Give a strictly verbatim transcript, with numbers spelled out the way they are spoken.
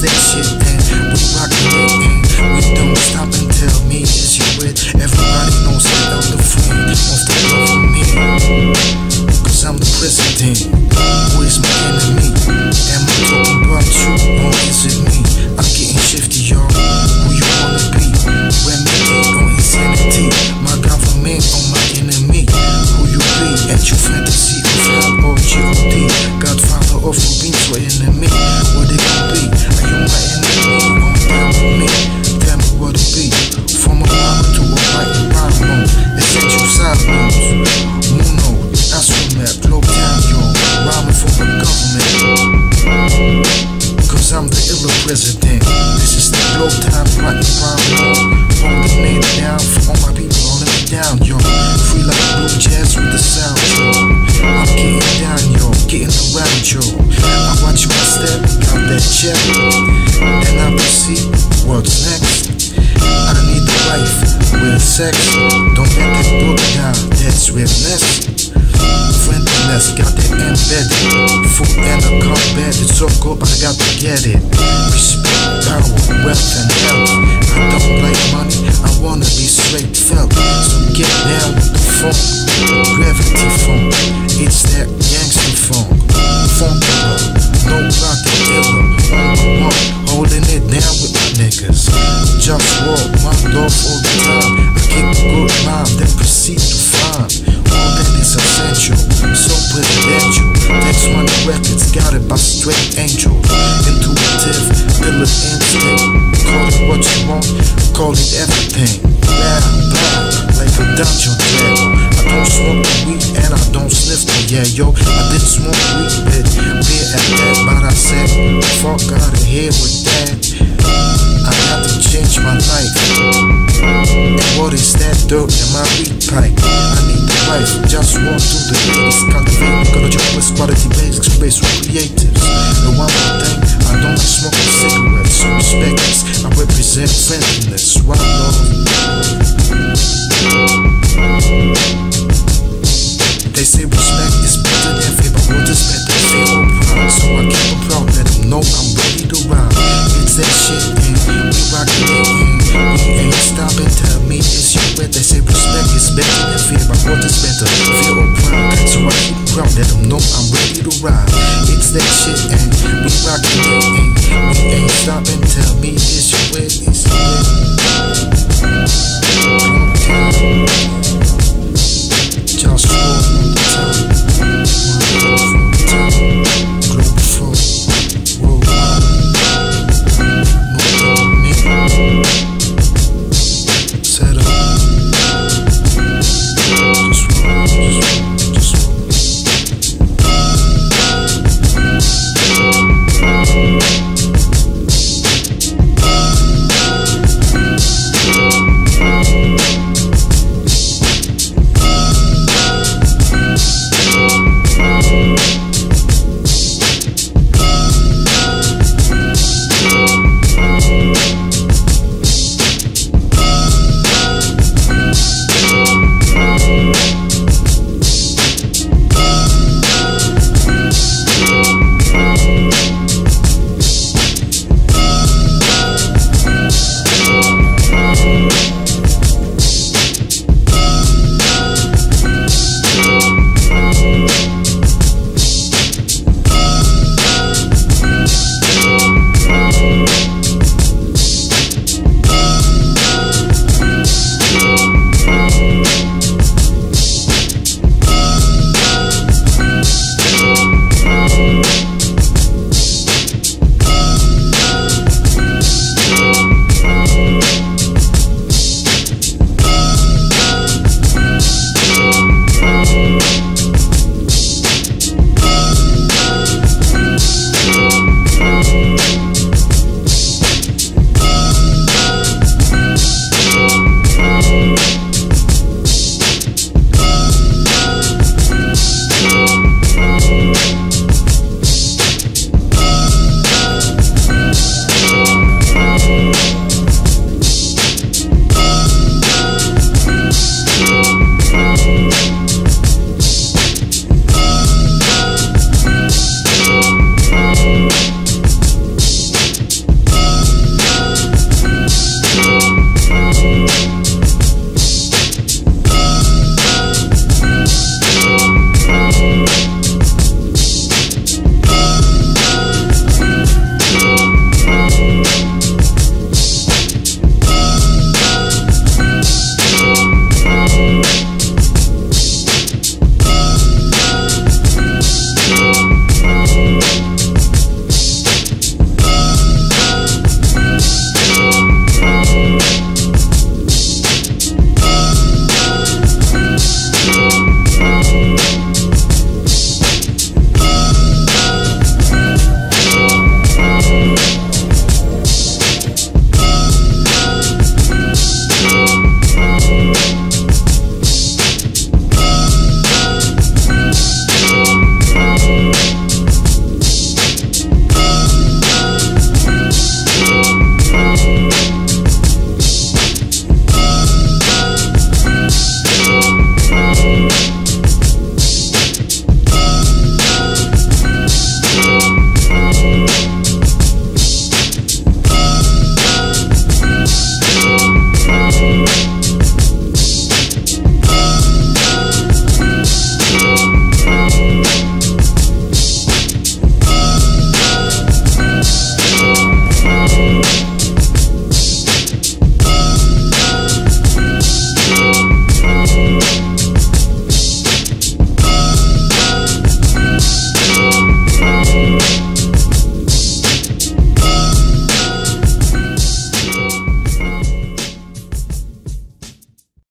that shit, and we rockin' it, and we don't stop and tell me is you with. Everybody knows that I'm the friend of the government, cause I'm the president. Who is my enemy? Am I talking about you, or is it me? I'm getting shifty, y'all. Who you wanna be? Remedy on insanity. My government on my enemy. Who you be? At your fantasy of hell or G O D. Godfather of a being your enemy. What it gon' be? Are you my enemy? On down with me. Tell me what it be. From a mama to a white environment. Essential silence. Muno, that's from that globe down, y'all. Rhyming for the government, cause I'm the illa president. This is the globe time, right environment. Holding it down for all my people, holding me down, yo. Free like blue jazz with the sound, yo. I'm getting down, yo, getting around, yo. I watch my step, got that check, then I proceed, what's next? I need a wife with sex. Don't let that book down, that's realness. Friendliness, got that embedded. Food and a combat, it's so good, but I got to get it. Respect, power, wealth, and health. I don't like money, I wanna be straight felt. So get down with the funk, gravity funk. It's that gangster funk. Funkula, no brotha illa, on the one, holding it down with my niggas. JustWar, OneLove all the time. I keep a good mind, then proceed to find all that is essential, so presidential. Next one records, got it by straight angel. Intuitive, illa instinct. Call it what you want, call it everything. Blah, blah, like a dungeon dragon. I don't smoke the weed and I don't sniff the yeah, yo. I did smoke weed, but beer at that, but I said, fuck out of here with that. I got to change my life. And what is that dirt in my weed pipe? I need the life, just walk through the ladies. Cultivate, got a job with quality basics, space for creatives. The one more thing, I don't like smoking cigarettes. So respect this, I represent friendliness. OneLove. They say respect is better than fear, but what is better than fear or pride? So I keep a proud, let them know I'm ready to ride. It's that shit, and we rockin' it, and we ain't stopping. Tell me is you with. They say respect is better than fear, but what is better than fear or pride? So I keep a proud, let them know I'm ready to ride. It's that shit, and we rockin' it, and we ain't stopping. Tell me is you with.